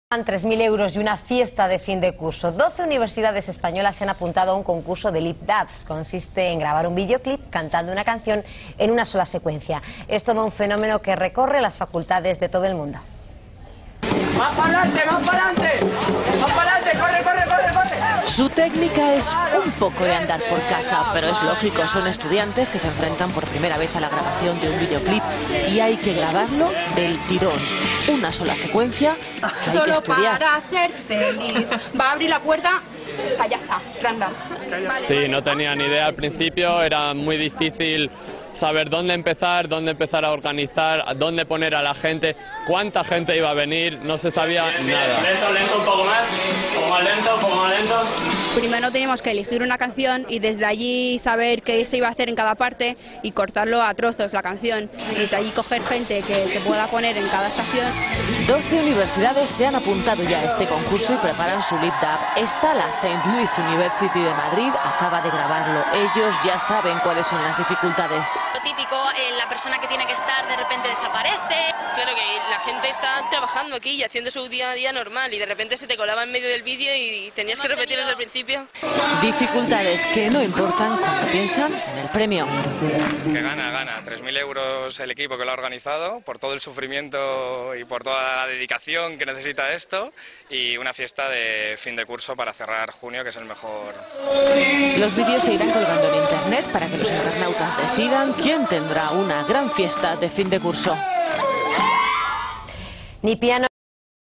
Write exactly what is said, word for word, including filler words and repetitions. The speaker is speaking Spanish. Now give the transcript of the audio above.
tres mil euros y una fiesta de fin de curso. doce universidades españolas se han apuntado a un concurso de lip dubs. Consiste en grabar un videoclip cantando una canción en una sola secuencia. Es todo un fenómeno que recorre las facultades de todo el mundo. ¡Más para adelante, más para adelante! ¡Más para adelante! ¡Corre, corre, corre, corre! Su técnica es un poco de andar por casa, pero es lógico, son estudiantes que se enfrentan por primera vez a la grabación de un videoclip y hay que grabarlo del tirón. Una sola secuencia que hay Solo que estudiar. para ser feliz. Va a abrir la puerta, payasa, random. Sí, no tenía ni idea al principio, era muy difícil saber dónde empezar, dónde empezar a organizar, dónde poner a la gente, cuánta gente iba a venir, no se sabía nada. Lento, lento, un poco más, un poco más lento, un poco más lento. Primero teníamos que elegir una canción y desde allí saber qué se iba a hacer en cada parte y cortarlo a trozos la canción. Desde allí coger gente que se pueda poner en cada estación. doce universidades se han apuntado ya a este concurso y preparan su lip dub. Esta, la Saint Louis University de Madrid, acaba de grabarlo. Ellos ya saben cuáles son las dificultades. Lo típico, eh, la persona que tiene que estar de repente desaparece. Claro que la gente está trabajando aquí y haciendo su día a día normal y de repente se te colaba en medio del vídeo y tenías que repetir desde el principio. Dificultades que no importan cuando piensan en el premio. Que gana, gana. tres mil euros el equipo que lo ha organizado, por todo el sufrimiento y por toda la dedicación que necesita esto, y una fiesta de fin de curso para cerrar junio, que es el mejor. Los vídeos se irán colgando en internet para que los internautas decidan quién tendrá una gran fiesta de fin de curso. Ni piano